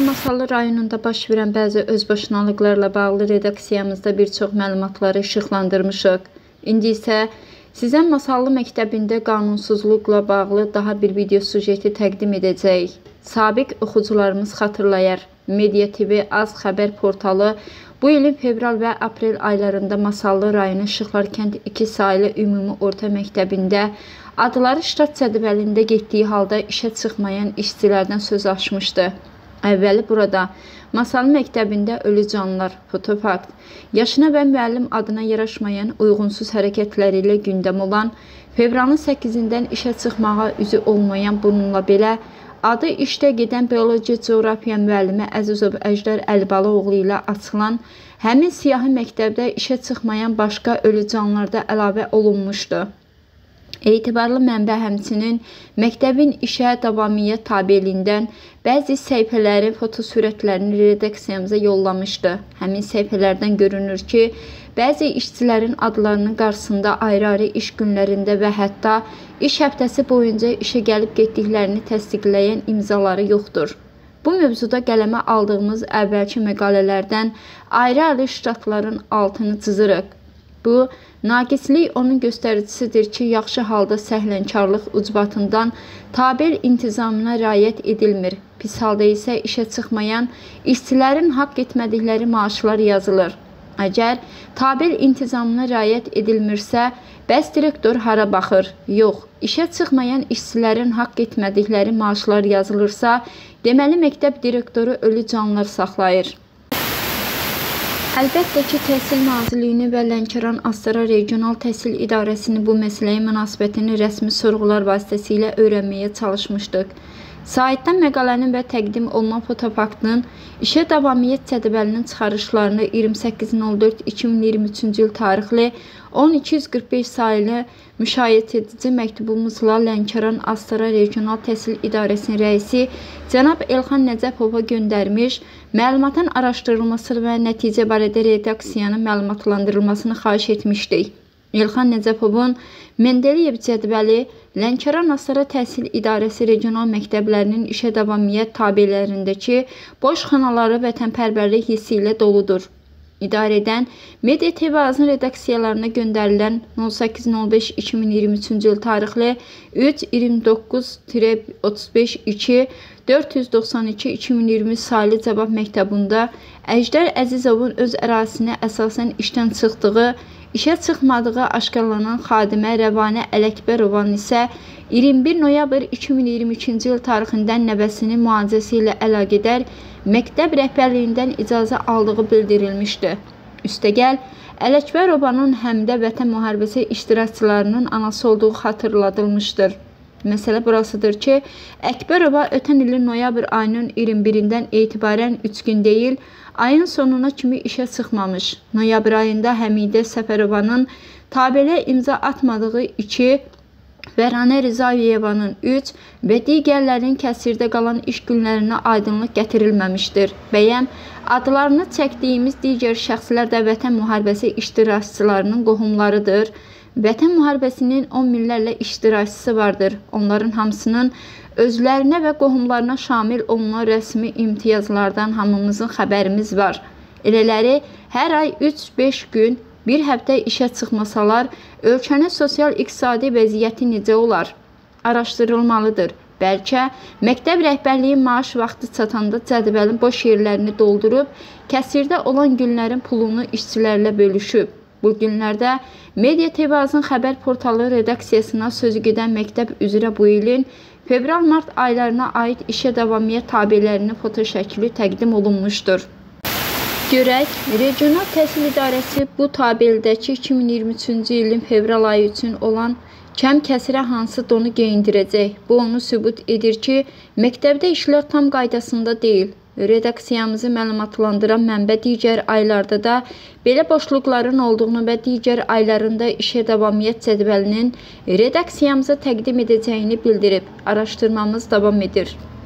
Masallı rayonunda baş verən bəzi özbaşınalıqlarla bağlı redaksiyamızda bir çox məlumatları işıqlandırmışıq. İndi isə sizə Masallı məktəbində qanunsuzluqla bağlı daha bir video sujeti təqdim edəcəyik. Sabiq oxucularımız xatırlayar, Media TV Az xəbər portalı bu ilin fevral və aprel aylarında Masallı rayonu Işıqlar kənd 2 saylı ümumi orta məktəbində adları ştat cədvəlində getdiyi halda işə çıxmayan işçilərdən söz açmışdı. Əvvəli burada Masallı məktəbində ölü canlılar, fotofakt, yaşına və müəllim adına yaraşmayan uyğunsuz hərəkətləri ilə gündəm olan, fevralın 8-dən işə çıxmağa üzü olmayan bununla belə, adı işdə gedən bioloji coğrafiya müəllimi Əzizov Əjdər Əlibaloğlu ilə açılan həmin siyahı məktəbdə işə çıxmayan başqa ölü canlılarda əlavə olunmuşdu. Etibarlı mənbə həmçinin məktəbin işə davamiyyət tabelindən bəzi səhifələrin fotosürətlərini redaksiyamıza yollamışdı. Həmin səhifələrdən görünür ki, bəzi işçilərin adlarının qarşısında ayrı-ayrı iş günlərində və hətta iş həftəsi boyunca işə gəlib getdiklərini təsdiqləyən imzaları yoxdur. Bu mövzuda qələmə aldığımız əvvəlki məqalələrdən ayrı-ayrı ştatların altını çizirik. Bu, naqislik onun göstəricisidir ki, yaxşı halda səhlənkarlıq ucbatından tabel intizamına riayət edilmir. Pis halda isə işə çıxmayan işçilərin haqq etmədikləri maaşlar yazılır. Əgər tabel intizamına riayət edilmirsə, bəs direktor hara baxır? Yox, işə çıxmayan işçilərin haqq etmədikləri maaşlar yazılırsa, deməli məktəb direktoru ölü canlılar saxlayır. Əlbəttə ki, Təhsil Nazirliyini və Lənkəran Astara Regional Təhsil İdarəsini bu məsələyə münasibətini rəsmi sorğular vasitəsilə öyrənməyə çalışmışdıq. Saytdan məqalənin və təqdim olunan fotofaktın işə davamiyyət cədvəlinin çıxarışlarını 28.04.2023-cü il tarixli 1245 sayılı müşayiət edici məktubumuzla Lənkəran Astara Regional Təhsil İdarəsinin rəisi cənab Elxan Nəcəfova göndərmiş, məlumatın araşdırılması və nəticə barədə redaksiyanın məlumatlandırılmasını xahiş etmişdik. Elxan Nəcəfovun Mendeleyev cədvəli Lənkəran Astara Təhsil İdarəsi regional məktəblərinin işə davamiyyət tabelərindəki boş xanaları vətənpərvərlik hissi ilə doludur. İdarədən Media TV Azın redaksiyalarına göndərilən 18.05.2023-cü il tarixli 3-29-35-2 492-2020 saylı cavab məktubunda Əjdər Əzizovun öz ərazisinə əsasən işdən çıxdığı, işə çıxmadığı aşkarlanan xadimə Rəvanə Ələkbərovanın isə 21 noyabr 2022-ci il tarixindən nəvəsinin müalicəsi ilə əlaqədar məktəb rəhbərliyindən icazə aldığı bildirilmişdi. Üstəgəl, Ələkbərovanın həm də Vətən müharibəsi iştirakçılarının anası olduğu xatırladılmışdır. Məsələ burasıdır ki, Əkbərova ötən ilin noyabr ayının 21-dən etibarən 3 gün deyil, ayın sonuna kimi işə çıxmamış. Noyabr ayında Həmidə Səfərovanın tabelə imza atmadığı 2, Vəranə Rizayevanın 3 və digərlərin kəsirdə qalan iş günlərinə aydınlıq gətirilməmişdir. Bəyəm, adlarını çəkdiyimiz digər şəxslər də Vətən müharibəsi iştirakçılarının qohumlarıdır. Vətən müharibəsinin 10 minlərlə iştirakçısı vardır. Onların hamısının özlərinə və qohumlarına şamil olunan rəsmi imtiyazlardan hamımızın xəbərimiz var. Elələri hər ay 3-5 gün, bir həftə işə çıxmasalar, ölkənin sosial-iqtisadi vəziyyəti necə olar? Araşdırılmalıdır. Bəlkə məktəb rəhbərliyi maaş vaxtı çatanda cədvəlin boş yerlərini doldurub, kəsirdə olan günlərin pulunu işçilərlə bölüşüb. Bu günlərdə Media TV Azın xəbər portalı redaksiyasına sözü gedən məktəb üzrə bu ilin fevral-mart aylarına aid işə davamiyyət tabelərinin fotoşəkli təqdim olunmuşdur. Görək, Regional Təhsil İdarəsi bu tabeldəki 2023-cü ilin fevral ayı üçün olan kəm kəsirə hansı donu geyindirəcək. Bu onu sübut edir ki, məktəbdə işlər tam qaydasında deyil. Redaksiyamızı məlumatlandıran mənbə digər aylarda da belə boşluqların olduğunu və digər aylarında işə davamiyyət cədvəlinin redaksiyamıza təqdim edəcəyini bildirib. Araşdırmamız davam edir.